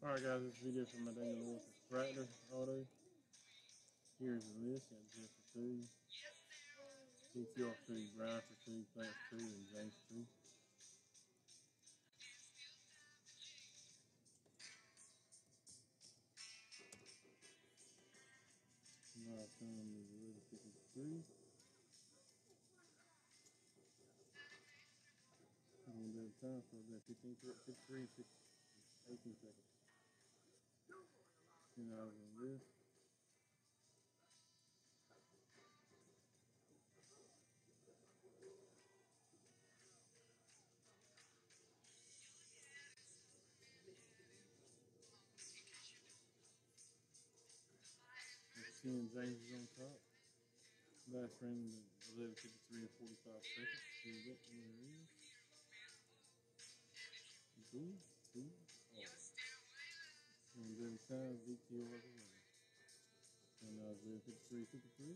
Alright guys, this video is from my Daniel Lewis Tractor Auto. Here's the list. Got Jeff for 2, PTR for 2, Brian for 2, Clarence for 2, and James for 2. My time is 11:53. I'm going to do the time for about 53, 18 seconds. $10 on this. James is on top. Last frame is 11:53 and 45 seconds. Here we go. There it is. Boom, boom, oh. And then time VTR of the winner. And 11:53, 53.